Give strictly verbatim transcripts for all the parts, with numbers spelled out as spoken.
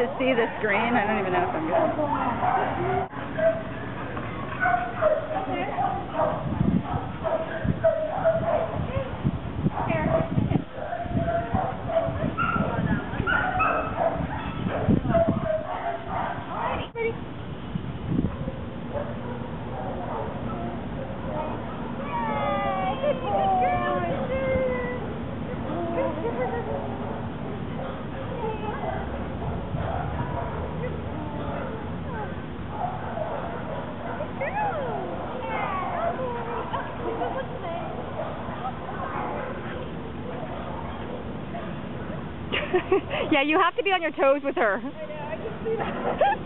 to see the screen. I don't even know if I'm good. Yeah, you have to be on your toes with her. I know, I can see that.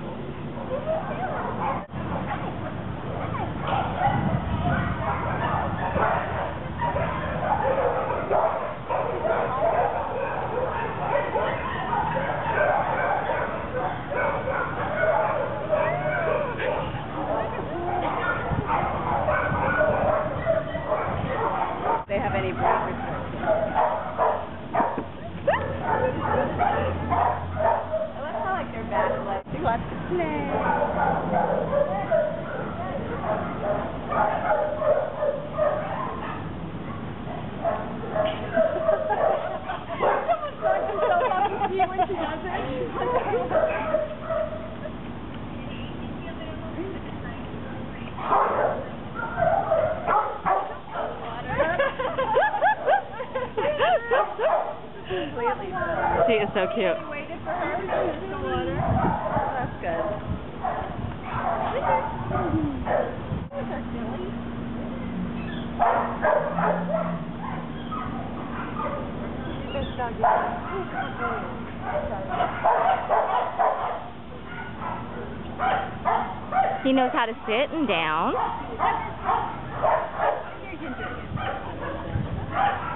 They have any break restrictions? I love how like their back legs. She wants to play. Someone knocks himself off his feet when she does it. She is so cute. I waited for her to use the water. That's good. He knows how to sit and down.